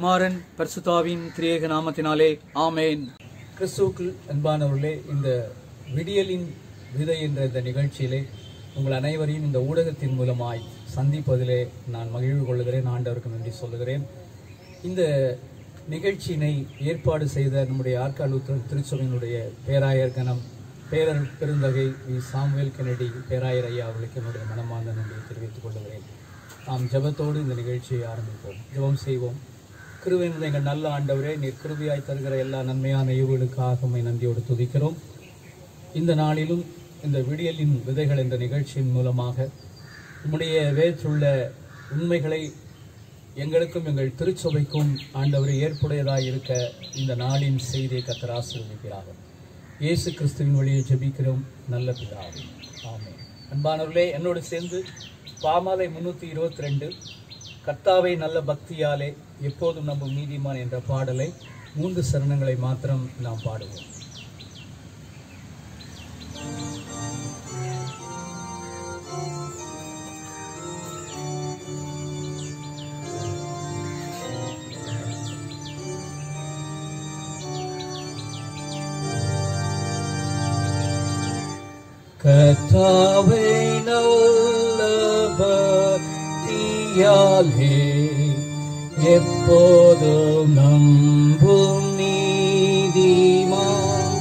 குமாரன் பரிசுத்தாவின் திரியேக நாமத்தினாலே ஆமேன். கிறிஸ்துவுக்குள் அன்பானவர்களே, இந்த விடியலின் விதை என்ற இந்த நிகழ்ச்சியிலே உங்கள் அனைவரையும் இந்த ஊடகத்தின் மூலமாய் சந்திப்பதிலே நான் மகிழ்வு கொள்கிறேன். ஆண்டவருக்கு நன்றி சொல்லுகிறேன். இந்த நிகழ்ச்சியினை ஏற்பாடு செய்த நம்முடைய ஆற்காடு திருச்சபையினுடைய பேராயர் கணம் பேரர் பெருந்தகை வி சாமுவேல் கென்னடி பேராயர் ஐயா அவர்களுக்கு என்னுடைய மனமார்ந்த நன்றியை தெரிவித்துக் கொள்கிறேன். நாம் ஜெபத்தோடு இந்த நிகழ்ச்சியை ஆரம்பிப்போம். ஜெபம் செய்வோம். கிருபை நிறைந்த எங்கள் நல்ல ஆண்டவரே, நீர் கிருபையாய் தருகிற எல்லா நன்மையான ஈவுகளுக்காக உம்மை நன்றியோடு துதிக்கிறோம். இந்த நாளிலும் இந்த விடியலின் விதைகள் என்ற நிகழ்ச்சியின் மூலமாக உம்முடைய வேற்றுள்ள உண்மைகளை எங்களுக்கும் எங்கள் திருச்சபைக்கும் ஆண்டவரை ஏற்புடையதாய் இருக்க இந்த நாளின் செய்தியை கர்த்தர் ஆசீர்வதிக்கிறார்கள். இயேசு கிறிஸ்துவின் வழியை ஜெபிக்கிறோம் நல்ல பிதாவே, ஆமென். அன்பானவர்களே, என்னோடு சேர்ந்து பாமாலை 322 கர்த்தாவை நல்ல பக்தியாலே எப்போதும் நம்பும் நீதிமான் என்ற பாடலை 3 சரணங்களை மாத்திரம் நாம் பாடுவோம். கர்த்தாவை நல்ல பக்தியாலே எப்போதும் நம்பும் நீதிமான்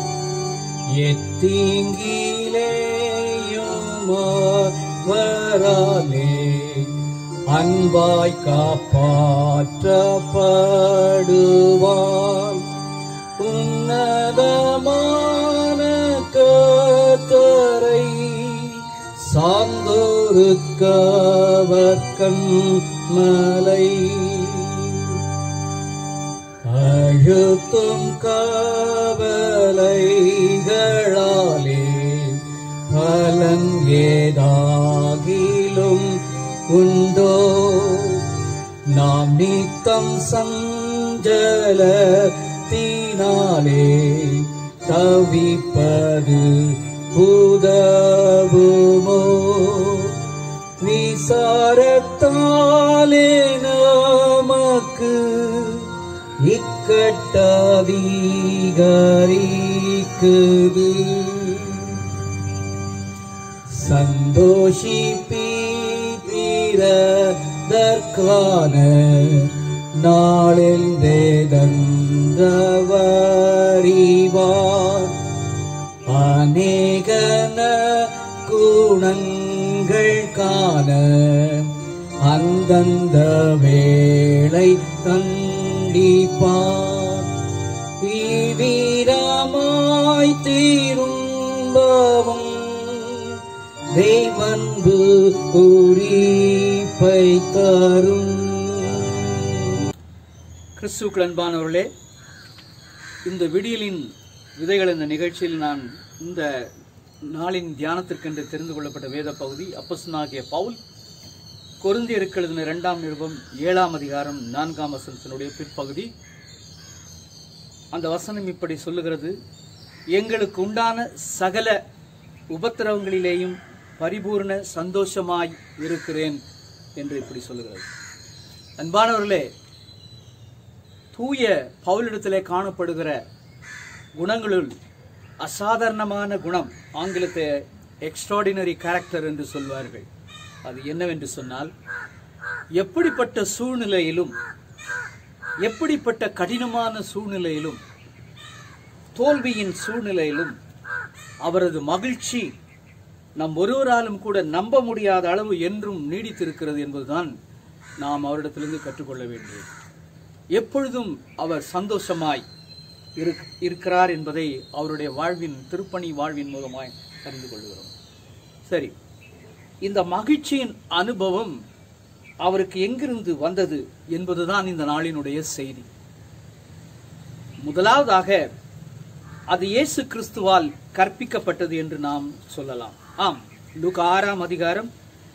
எத்தீங்கிலேயும் வராலே அன்பாய் காப்பாற்றப்படுவான். உன்னதமான கர்த்தரை சார்ந்தோருக்கவர் கண்மலை அழுத்தும் கவலைகளாலே பலன் ஏதாகிலும் உண்டோ? நாம் நித்தம் சஞ்சலத்தினாலே தவிப்பது உதவுமோ? விசாரத்தாலே நமக்கு இக்கட்டதிகரிக்குது. சந்தோஷிப்பீரதற்கான நாளில் தேதந்தவறிவார். அநேகன குணங்கள் காண அந்தந்த வேளை கண்டிப்பார். வீரமாய் தீரும்பவும் தெய்வன்பு குறிப்பை தரும். கிறிஸ்துவுக்குள் அன்பானவர்களே, இந்த விடியலின் விதைகள் என்ற நிகழ்ச்சியில் நான் இந்த நாளின் தியானத்திற்கென்று தெரிந்து கொள்ளப்பட்ட வேத பகுதி அப்போஸ்தலனாகிய பவுல் கொரிந்தியருக்கு எழுதின 2ஆம் நிருபம் 7ஆம் அதிகாரம் 4ஆம் வசனத்தினுடைய பிற்பகுதி. அந்த வசனம் இப்படி சொல்லுகிறது: எங்களுக்கு உண்டான சகல உபத்திரவங்களிலேயும் பரிபூர்ண சந்தோஷமாய் இருக்கிறேன் என்று இப்படி சொல்லுகிறது. அன்பானவர்களே, தூய பவுலிடத்திலே காணப்படுகிற குணங்களுள் அசாதாரணமான குணம், ஆங்கிலத்தை எக்ஸ்ட்ராடினரி கேரக்டர் என்று சொல்வார்கள். அது என்னவென்று சொன்னால், எப்படிப்பட்ட சூழ்நிலையிலும், எப்படிப்பட்ட கடினமான சூழ்நிலையிலும், தோல்வியின் சூழ்நிலையிலும் அவரது மகிழ்ச்சி நம் ஒருவராலும் கூட நம்ப முடியாத அளவு என்றும் நீடித்திருக்கிறது என்பதுதான் நாம் அவரிடத்திலிருந்து கற்றுக்கொள்ள வேண்டியது. எப்பொழுதும் அவர் சந்தோஷமாய் இருக்கிறார் என்பதை அவருடைய வாழ்வின் திருப்பணி வாழ்வின் மூலமாய் அறிந்து கொள்கிறோம். சரி, இந்த மகிழ்ச்சியின் அனுபவம் அவருக்கு எங்கிருந்து வந்தது என்பதுதான் இந்த நாளினுடைய செய்தி. முதலாவதாக அது இயேசு கிறிஸ்துவால் கற்பிக்கப்பட்டது என்று நாம் சொல்லலாம். ஆம், லூக்கா 6ஆம் அதிகாரம்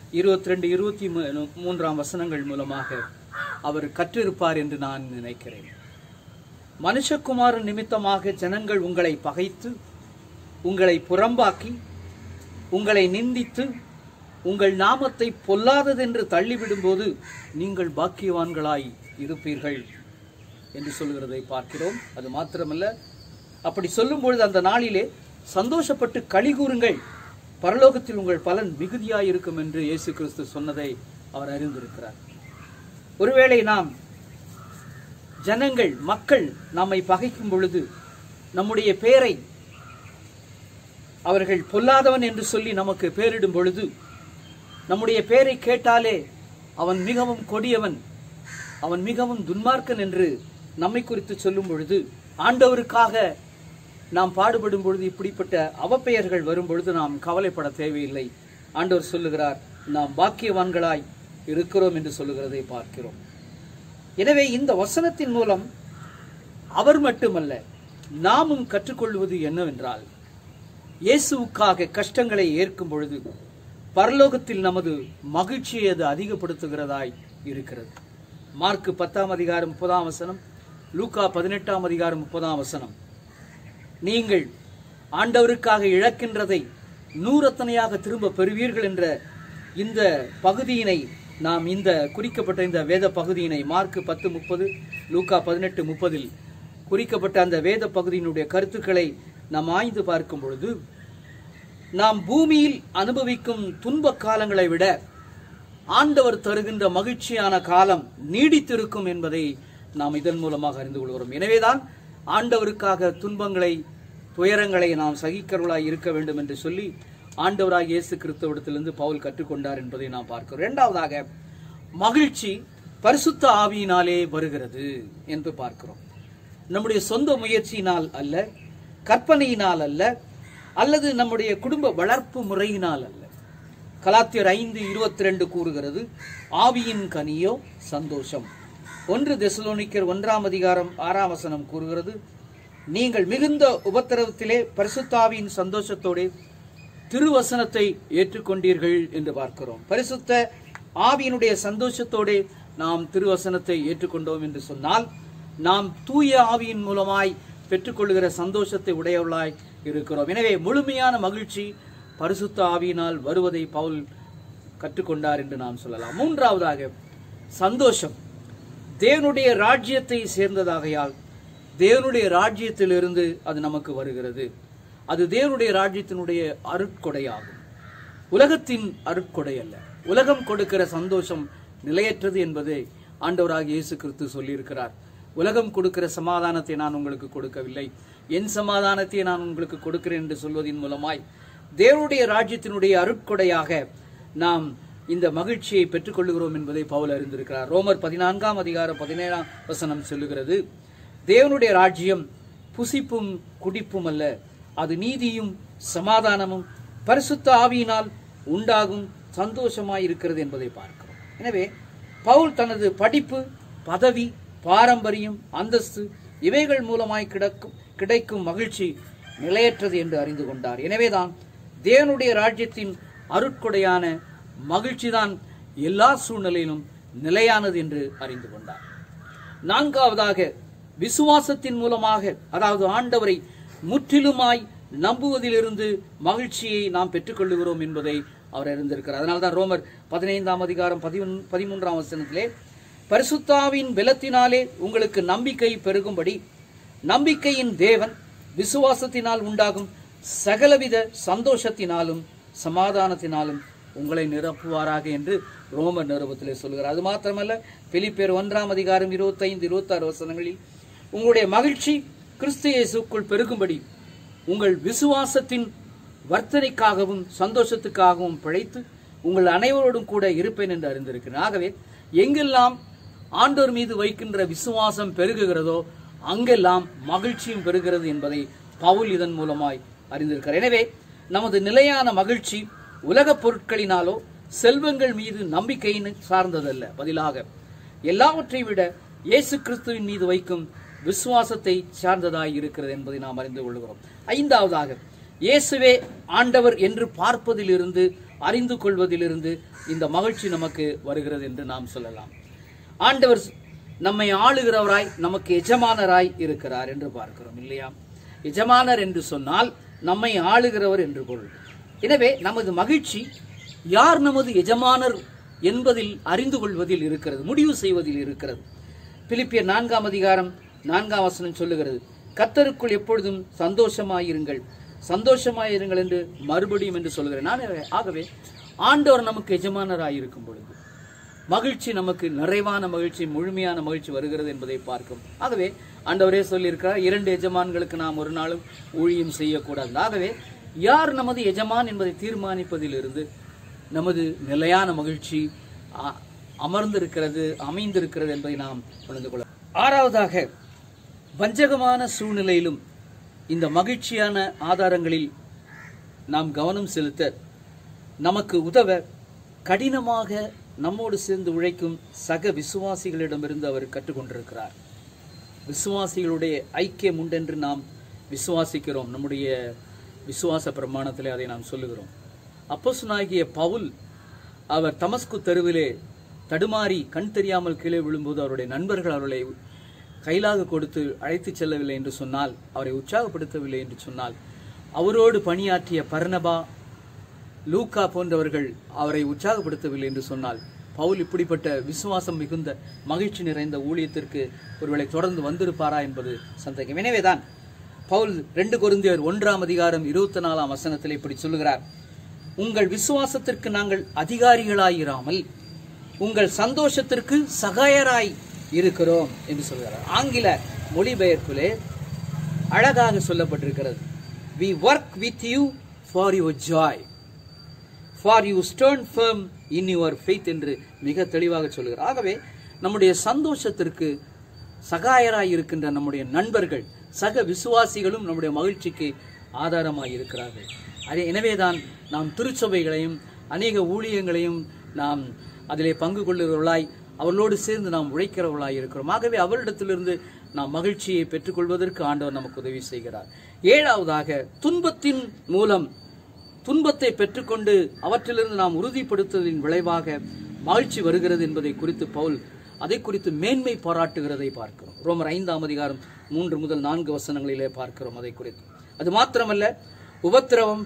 22-23 வசனங்கள் மூலமாக அவர் கற்றிருப்பார் என்று நான் நினைக்கிறேன். மனுஷகுமாரன் நிமித்தமாக ஜனங்கள் உங்களை பகைத்து, உங்களை புறம்பாக்கி, உங்களை நிந்தித்து, உங்கள் நாமத்தை பொல்லாததென்று தள்ளிவிடும்போது நீங்கள் பாக்கியவான்களாய் இருப்பீர்கள் என்று சொல்கிறதை பார்க்கிறோம். அது மாத்திரமல்ல, அப்படி சொல்லும் பொழுது அந்த நாளிலே சந்தோஷப்பட்டு களி கூறுங்கள், பரலோகத்தில் உங்கள் பலன் மிகுதியாயிருக்கும் என்று இயேசு கிறிஸ்து சொன்னதை அவர் அறிந்திருக்கிறார். ஒருவேளை நாம் ஜனங்கள் மக்கள் நம்மை பகைக்கும் பொழுது நம்முடைய பெயரை அவர்கள் பொல்லாதவன் என்று சொல்லி நமக்கு பெயரிடும் பொழுது, நம்முடைய பெயரை கேட்டாலே அவன் மிகவும் கொடியவன், அவன் மிகவும் துன்மார்க்கன் என்று நம்மை குறித்து சொல்லும் பொழுது, ஆண்டவருக்காக நாம் பாடுபடும் பொழுது இப்படிப்பட்ட அவப்பெயர்கள் வரும் பொழுது நாம் கவலைப்பட தேவையில்லை. ஆண்டவர் சொல்லுகிறார், நாம் பாக்கியவான்களாய் இருக்கிறோம் என்று சொல்லுகிறதை பார்க்கிறோம். எனவே இந்த வசனத்தின் மூலம் அவர் மட்டுமல்ல, நாமும் கற்றுக்கொள்வது என்னவென்றால், இயேசுவுக்காக கஷ்டங்களை ஏற்கும் பொழுது பரலோகத்தில் நமது மகிழ்ச்சியை அது அதிகப்படுத்துகிறதாய் இருக்கிறது. மார்க்கு 10:30 லூக்கா 18:30 நீங்கள் ஆண்டவருக்காக இழக்கின்றதை 100 திரும்ப பெறுவீர்கள் என்ற இந்த பகுதியினை நாம் இந்த குறிக்கப்பட்ட இந்த வேத பகுதியினை மார்க்கு 10:30 லூக்கா 18:30 குறிக்கப்பட்ட அந்த வேத பகுதியினுடைய கருத்துக்களை நாம் ஆய்ந்து பார்க்கும் பொழுது, நாம் பூமியில் அனுபவிக்கும் துன்ப காலங்களை விட ஆண்டவர் தருகின்ற மகிழ்ச்சியான காலம் நீடித்திருக்கும் என்பதை நாம் இதன் மூலமாக அறிந்து கொள்கிறோம். எனவேதான் ஆண்டவருக்காக துன்பங்களை துயரங்களை நாம் சகிக்கிறவர்களாய் இருக்க வேண்டும் என்று சொல்லி ஆண்டவராக இயேசு கிறிஸ்துவிடத்திலிருந்து பவுல் கற்றுக்கொண்டார் என்பதை நாம் பார்க்கிறோம். இரண்டாவதாக, மகிழ்ச்சி பரிசுத்த ஆவியினாலே வருகிறது என்று பார்க்கிறோம். நம்முடைய சொந்த முயற்சியினால் அல்ல, கற்பனையினால் அல்ல, அல்லது நம்முடைய குடும்ப வளர்ப்பு முறையினால் அல்ல. கலாத்தியர் 5:22 கூறுகிறது, ஆவியின் கனியோ சந்தோஷம். 1 தெசலோனிக்கர் 1:6 கூறுகிறது, நீங்கள் மிகுந்த உபத்திரவத்திலே பரிசுத்த ஆவியின் சந்தோஷத்தோடு திருவசனத்தை ஏற்றுக்கொண்டீர்கள் என்று பார்க்கிறோம். பரிசுத்த ஆவியினுடைய சந்தோஷத்தோடு நாம் திருவசனத்தை ஏற்றுக்கொண்டோம் என்று சொன்னால், நாம் தூய ஆவியின் மூலமாய் பெற்றுக்கொள்கிற சந்தோஷத்தை உடையவர்களாய் இருக்கிறோம். எனவே முழுமையான மகிழ்ச்சி பரிசுத்த ஆவியினால் வருவதை பவுல் கற்றுக்கொண்டார் என்று நாம் சொல்லலாம். மூன்றாவதாக, சந்தோஷம் தேவனுடைய ராஜ்யத்தை சேர்ந்ததாகையால் தேவனுடைய ராஜ்யத்திலிருந்து அது நமக்கு வருகிறது. அது தேவனுடைய ராஜ்யத்தினுடைய அருட்கொடையாகும், உலகத்தின் அருட்கொடை அல்ல. உலகம் கொடுக்கிற சந்தோஷம் நிலையற்றது என்பதை ஆண்டவராக இயேசு கிறிஸ்து சொல்லியிருக்கிறார். உலகம் கொடுக்கிற சமாதானத்தை நான் உங்களுக்கு கொடுக்கவில்லை, என் சமாதானத்தை நான் உங்களுக்கு கொடுக்கிறேன் என்று சொல்வதன் மூலமாய் தேவனுடைய ராஜ்யத்தினுடைய அருட்கொடையாக நாம் இந்த மகிழ்ச்சியை பெற்றுக்கொள்கிறோம் என்பதை பவுல் அறிந்திருக்கிறார். ரோமர் 14:17 சொல்லுகிறது, தேவனுடைய ராஜ்யம் புசிப்பும் குடிப்பும் அல்ல, அது நீதியும் சமாதானமும் பரிசுத்த ஆவியினால் உண்டாகும் சந்தோஷமாய் இருக்கிறது என்பதை பார்க்கிறோம். எனவே பவுல் தனது படிப்பு, பதவி, பாரம்பரியம், அந்தஸ்து இவைகள் மூலமாய் கிடைக்கும் மகிழ்ச்சி நிலையற்றது என்று அறிந்து கொண்டார். எனவேதான் தேவனுடைய ராஜ்யத்தின் அருட்கொடையான மகிழ்ச்சி தான் எல்லா சூழ்நிலையிலும் நிலையானது என்று அறிந்து கொண்டார். நான்காவதாக, விசுவாசத்தின் மூலமாக, அதாவது ஆண்டவரை முற்றிலுமாய் நம்புவதிலிருந்து மகிழ்ச்சியை நாம் பெற்றுக்கொள்ளுகிறோம் என்பதை அவர் அறிந்திருக்கிறார். அதனால்தான் ரோமர் 15:13 பரிசுத்தாவின் பலத்தினாலே உங்களுக்கு நம்பிக்கை பெருகும்படி நம்பிக்கையின் தேவன் விசுவாசத்தினால் உண்டாகும் சகலவித சந்தோஷத்தினாலும் சமாதானத்தினாலும் உங்களை நிரப்புவாராக என்று ரோமர் நிருபத்திலே சொல்கிறார். அது மாத்திரமல்ல, பிலிப்பியர் 1:25-26 உங்களுடைய மகிழ்ச்சி கிறிஸ்து இயேசுக்குள் பெருகும்படி உங்கள் விசுவாசத்தின் வர்த்தனைக்காகவும் சந்தோஷத்துக்காகவும் பிழைத்து உங்கள் அனைவரோடும் கூட இருப்பேன் என்று அறிந்திருக்கிறேன். ஆகவே எங்கெல்லாம் ஆண்டவர் மீது வைக்கின்ற விசுவாசம் பெருகுகிறதோ அங்கெல்லாம் மகிழ்ச்சியும் பெறுகிறது என்பதை பவுல் இதன் மூலமாய் அறிந்திருக்கிறார். எனவே நமது நிலையான மகிழ்ச்சி உலக பொருட்களினாலோ செல்வங்கள் மீது நம்பிக்கையின் சார்ந்ததல்ல, பதிலாக எல்லாவற்றை விட இயேசு கிறிஸ்துவின் மீது வைக்கும் விசுவாசத்தை சார்ந்ததாய் இருக்கிறது என்பதை நாம் அறிந்து கொள்கிறோம். ஐந்தாவதாக, இயேசுவே ஆண்டவர் என்று பார்ப்பதிலிருந்து அறிந்து கொள்வதிலிருந்து இந்த மகிழ்ச்சி நமக்கு வருகிறது என்று நாம் சொல்லலாம். ஆண்டவர் நம்மை ஆளுகிறவராய், நமக்கு எஜமானராய் இருக்கிறார் என்று பார்க்கிறோம் இல்லையா? எஜமானர் என்று சொன்னால் நம்மை ஆளுகிறவர் என்று பொருள். எனவே நமது மகிழ்ச்சி யார் நமது எஜமானர் என்பதில் அறிந்து கொள்வதில் இருக்கிறது, முடிவு செய்வதில் இருக்கிறது. பிலிப்பியர் 4ஆம் வசனம் சொல்லுகிறது, கர்த்தருக்குள் எப்பொழுதும் சந்தோஷமாயிருங்கள், சந்தோஷமாயிருங்கள் என்று மறுபடியும் என்று சொல்லுகிறேன். ஆகவே ஆண்டவர் நமக்கு எஜமானராயிருக்கும் பொழுது மகிழ்ச்சி, நமக்கு நிறைவான மகிழ்ச்சி, முழுமையான மகிழ்ச்சி வருகிறது என்பதை பார்க்கும். ஆகவே ஆண்டவரே சொல்லியிருக்கிறார், 2 எஜமான்களுக்கு நாம் ஒரு நாளும் ஊழியம் செய்யக்கூடாது. ஆகவே யார் நமது எஜமான் என்பதை தீர்மானிப்பதிலிருந்து நமது நிலையான மகிழ்ச்சி அமைந்திருக்கிறது என்பதை நாம் உணர்ந்து கொள்ள. 6வதாக, வஞ்சகமான சூழ்நிலையிலும் இந்த மகிழ்ச்சியான ஆதாரங்களில் நாம் கவனம் செலுத்த நமக்கு உதவ கடினமாக நம்மோடு சேர்ந்து உழைக்கும் சக விசுவாசிகளிடமிருந்து அவர் கற்றுக்கொண்டிருக்கிறார். விசுவாசிகளுடைய ஐக்கியம் உண்டென்று நாம் விசுவாசிக்கிறோம். நம்முடைய விசுவாச பிரமாணத்திலே அதை நாம் சொல்லுகிறோம். அப்போஸ்தலனாகிய பவுல் அவர் தமஸ்கு தெருவிலே தடுமாறி கண் தெரியாமல் கீழே விழும்போது அவருடைய நண்பர்கள் அவர்களை கைலாக கொடுத்து அழைத்து செல்லவில்லை என்று சொன்னால், அவரை உற்சாகப்படுத்தவில்லை என்று சொன்னால், அவரோடு பணியாற்றிய பர்னபா, லூக்கா போன்றவர்கள் அவரை உற்சாகப்படுத்தவில்லை என்று சொன்னால், பவுல் இப்படிப்பட்ட விசுவாசம் மிகுந்த மகிழ்ச்சி நிறைந்த ஊழியத்திற்கு ஒருவேளை தொடர்ந்து வந்திருப்பாரா என்பது சந்தேகம். எனவேதான் பவுல் 2 கொரிந்தியர் 1ஆம் அதிகாரம் 24ஆம் வசனத்தில் இப்படி சொல்லுகிறார், உங்கள் விசுவாசத்திற்கு நாங்கள் அதிகாரிகளாயிராமல் உங்கள் சந்தோஷத்திற்கு சகாயராய் இருக்கிறோம் என்று சொல்கிறார். ஆங்கில மொழிபெயர்ப்பிலே அழகாக சொல்லப்பட்டிருக்கிறது, we work with you for your joy, for you stand firm in your faith என்று மிக தெளிவாக சொல்கிறார். ஆகவே நம்முடைய சந்தோஷத்திற்கு சகாயராய் இருக்கின்ற நம்முடைய நண்பர்கள், சக விசுவாசிகளும் நம்முடைய மகிழ்ச்சிக்கு ஆதாரமாய் இருக்கிறார்கள். எனவேதான் நாம் திருச்சபைகளையும் அநேக ஊழியங்களையும் நாம் அதிலே பங்கு கொள்ளுகிறவர்களாய், அவர்களோடு சேர்ந்து நாம் உழைக்கிறவர்களாய் இருக்கிறோம். ஆகவே அவரிடத்திலிருந்து நாம் மகிழ்ச்சியை பெற்றுக்கொள்வதற்கு ஆண்டவர் நமக்கு உதவி செய்கிறார். 7வதாக, துன்பத்தின் மூலம் துன்பத்தை பெற்றுக்கொண்டு அவற்றிலிருந்து நாம் உறுதிப்படுத்துவதின் விளைவாக மகிழ்ச்சி வருகிறது என்பதை குறித்து பவுல் அதை குறித்து மேன்மை பாராட்டுகிறதை பார்க்கிறோம். ரோமர் 5ஆம் அதிகாரம் 3 முதல் 4 வசனங்களிலே பார்க்கிறோம் அதை குறித்து. அது மாத்திரமல்ல, உபத்திரவம்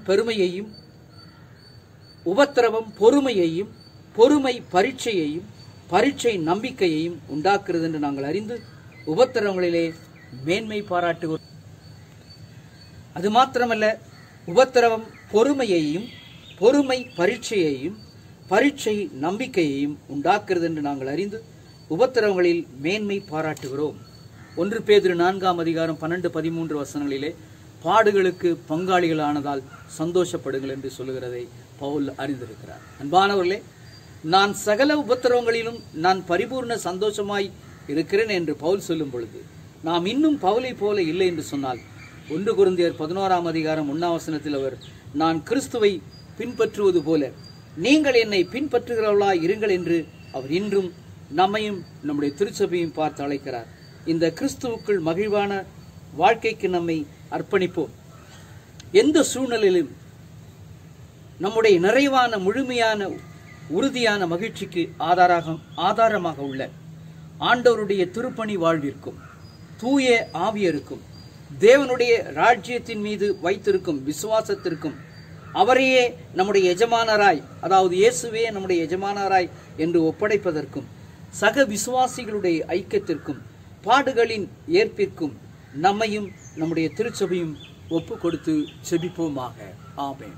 பொறுமையையும், பொறுமை பரீட்சையையும், பரீட்சை நம்பிக்கையையும் உண்டாக்குகிறது என்று நாங்கள் அறிந்து உபத்திரவங்களிலே மேன்மை பாராட்டுகிறோம். அது மாத்திரமல்ல, உபத்திரவம் பொறுமையையும், பொறுமை பரீட்சையையும், பரீட்சை நம்பிக்கையையும் உண்டாக்குகிறது என்று நாங்கள் அறிந்து உபத்திரவங்களில் மேன்மை பாராட்டுகிறோம். 1 பேதுரு 4ஆம் அதிகாரம் 12-13 வசனங்களிலே பாடுகளுக்கு பங்காளிகளானதால் சந்தோஷப்படுங்கள் என்று சொல்லுகிறதை பவுல் அறிந்திருக்கிறார். அன்பானவர்களே, நான் சகல உபத்திரவங்களிலும் நான் பரிபூர்ண சந்தோஷமாய் இருக்கிறேன் என்று பவுல் சொல்லும் பொழுது நாம் இன்னும் பவுலை போல இல்லை என்று சொன்னால், 1 கொரிந்தியர் 11ஆம் அதிகாரம் 1ஆம் வசனத்தில் அவர், நான் கிறிஸ்துவை பின்பற்றுவது போல நீங்கள் என்னை பின்பற்றுகிறவர்களாய் இருங்கள் என்று அவர் இன்றும் நம்மையும் நம்முடைய திருச்சபையும் பார்த்து அழைக்கிறார். இந்த கிறிஸ்துவுக்குள் மகிழ்வான வாழ்க்கைக்கு நம்மை அர்ப்பணிப்போம். எந்த சூழ்நிலையிலும் நம்முடைய நிறைவான, முழுமையான, உறுதியான மகிழ்ச்சிக்கு ஆதாரமாக உள்ள ஆண்டவருடைய திருப்பணி வாழ்விற்கும், தூய ஆவியருக்கும், தேவனுடைய ராஜ்யத்தின் மீது வைத்திருக்கும் விசுவாசத்திற்கும், அவரையே நம்முடைய எஜமானராய், அதாவது இயேசுவே நம்முடைய எஜமானராய் என்று ஒப்படைப்பதற்கும், சக விசுவாசிகளுடைய ஐக்கியத்திற்கும், பாடுகளின் ஏற்பிற்கும் நம்மையும் நம்முடைய திருச்சபையும் ஒப்பு கொடுத்து செபிப்போமாக. ஆமென்.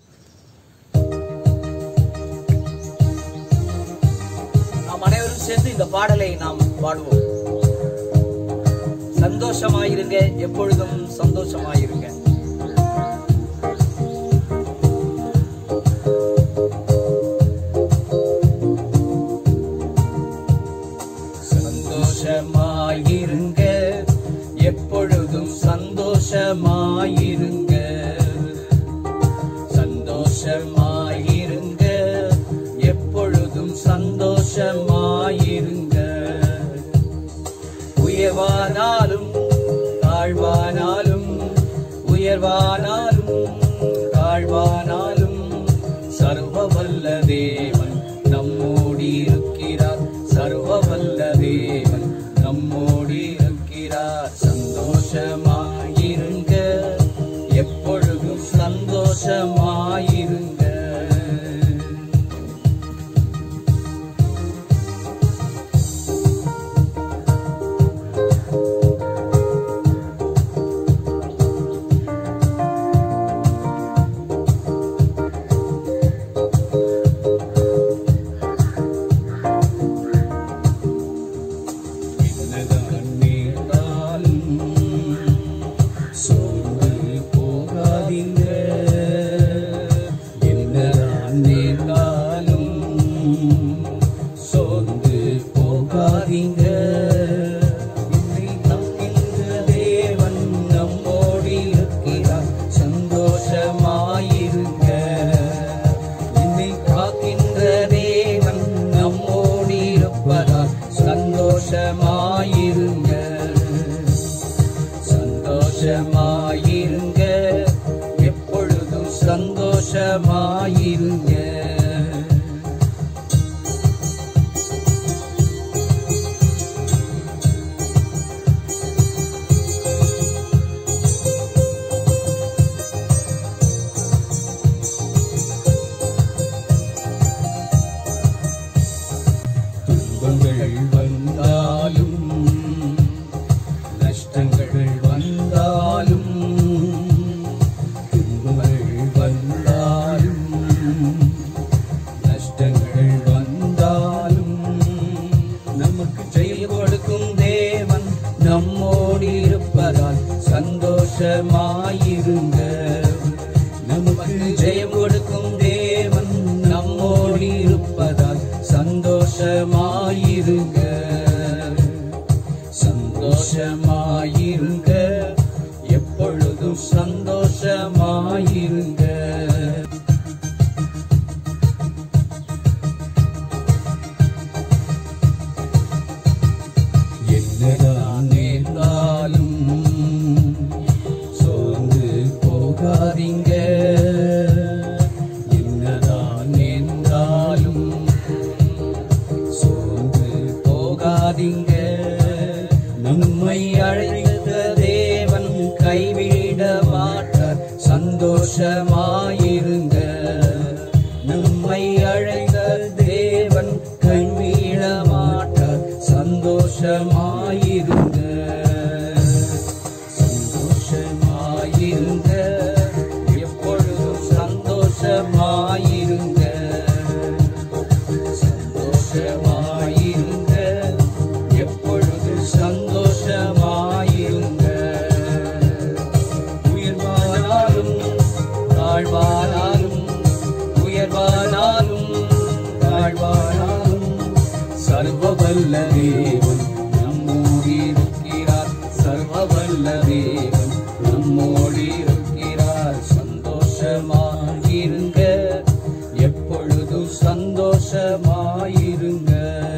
நாம் அனைவரும் சேர்ந்து இந்த பாடலை நாம் பாடுவோம். சந்தோஷமாயிருங்க, எப்பொழுதும் சந்தோஷமாயிருங்க. சந்தோஷமாயிருங்க, எப்பொழுதும் சந்தோஷமாயிருங்க. சந்தோஷமாயிருங்க, எப்பொழுதும் சந்தோஷமாயிருங்க. உயர்வானாலும் தாழ்வானாலும், உயர்வானாலும் தாழ்வானாலும், சர்வவல்ல தேவன் நம்மோடு இருக்கிறார். சர்வவல்ல தேவன் நம்மோடு இருக்கிறார். சந்தோஷமாயிருங்க, எப்பொழுதும் சந்தோஷமாயிருங்க. சந்தோஷமாயிருங்க. துன்பங்கள் வந்தாலும் நஷ்டங்கள் வந்தாலும் துன்பங்கள் வந்தாலும் நஷ்டங்கள் வந்தாலும் நமக்கு ஜெயம் கொடுக்கும் தேவன் நம்மோடு இருப்பதால் சந்தோஷமாயிருங்க. நமக்கு ஜெயம் கொடுக்கும் தேவன் நம்மோடு இருப்பதால் சந்தோஷமாயிருங்க. சந்தோஷமாயிருங்க, எப்பொழுதும் சந்தோஷமாயிருங்க. என்னதான் நேர்ந்தாலும் சோர்ந்து போகாதீங்க. என்னதான் நேர்ந்தாலும் சோர்ந்து போகாதீங்க. நம்மை அழைத்த தேவன் கைவிட மாட்டார், சந்தோஷமாயிருங்க. நம்மை அழைத்த தேவன் கைவிட மாட்டார், சந்தோஷமாயிருங்க. சந்தோஷமாயிருங்க, எப்பொழுதும் சந்தோஷமாயிருங்க. சந்தோஷமாயிருங்க, எப்பொழுதும் சந்தோஷமாயிருங்க. உயர்வானாலும் தாழ்வானாலும், உயர்வானாலும் தாழ்வானாலும் சர்வவல்ல தேவன் நம்மோடு இருக்கிறார். சர்வவல்ல தேவன் நம்மோடு இருக்கிறார். சந்தோஷமாயிருங்க, எப்பொழுதும் சந்தோஷமாயிருங்க.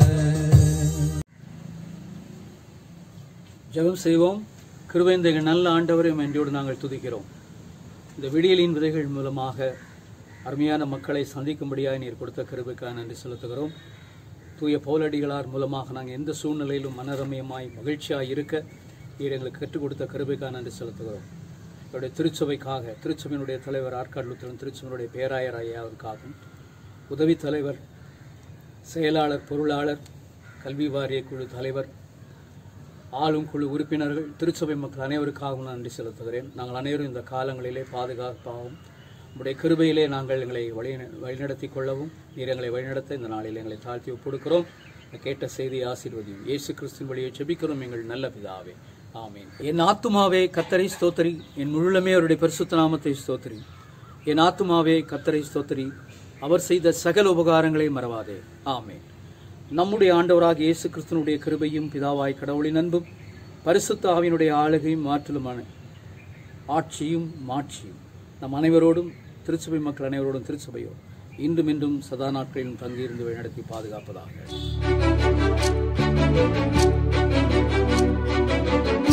ஜெபம் செய்வோம். கிருபைந்த எங்கள் நல்ல ஆண்டவரையும் என்றோடு நாங்கள் துதிக்கிறோம். இந்த விடியலின் விதைகள் மூலமாக அருமையான மக்களை சந்திக்கும்படியாக நீர் கொடுத்த கிருபைக்காக நன்றி செலுத்துகிறோம். தூய பவுலடிகளார் மூலமாக நாங்கள் எந்த சூழ்நிலையிலும் மனரமயமாய் மகிழ்ச்சியாக இருக்க நீர் எங்களுக்கு கற்றுக் கொடுத்த கிருபைக்காக நன்றி செலுத்துகிறோம். என்னுடைய திருச்சபைக்காக, திருச்சபையினுடைய தலைவர் ஆற்காடு லுத்தரன் திருச்சபையினுடைய பேராயர் ஐயாவிற்காகவும், உதவி தலைவர், செயலாளர், பொருளாளர், கல்வி வாரிய குழு தலைவர், ஆளும் குழு உறுப்பினர்கள், திருச்சபை மக்கள் அனைவருக்காகவும் நன்றி செலுத்துகிறேன். நாங்கள் அனைவரும் இந்த காலங்களிலே பாதுகாப்பாகவும் உடைய கிருபையிலே நாங்கள் எங்களை வழிநடத்தி கொள்ளவும் நீர் எங்களை வழிநடத்த இந்த நாளில் எங்களை தாழ்த்தி ஒப்புடுக்கிறோம். கேட்ட செய்தி ஆசீர்வதியும். இயேசு கிறிஸ்துவின் வழியை ஜெபிக்கிறோம் எங்கள் நல்ல பிதாவே, ஆமென். என் ஆத்துமாவே கர்த்தரை ஸ்தோத்திரி, என் முழுமே அவருடைய பரிசுத்த நாமத்தை ஸ்தோத்திரி. என் ஆத்துமாவே கர்த்தரை ஸ்தோத்திரி, அவர் செய்த சகல உபகாரங்களை மறவாதே, ஆமென். நம்முடைய ஆண்டவராக இயேசு கிறிஸ்துவினுடைய கிருபையும் பிதாவாய் கடவுளின் அன்பும் பரிசுத்த ஆவியினுடைய ஆளுகையும் ஆற்றலுமான ஆட்சியும் மாட்சியும் நம் அனைவரோடும், திருச்சபை மக்கள் அனைவரோடும், திருச்சபையோடு இன்றும் இன்றும் சதா நாட்களிலும் தங்கியிருந்து வழிநடத்தி பாதுகாப்பதாக.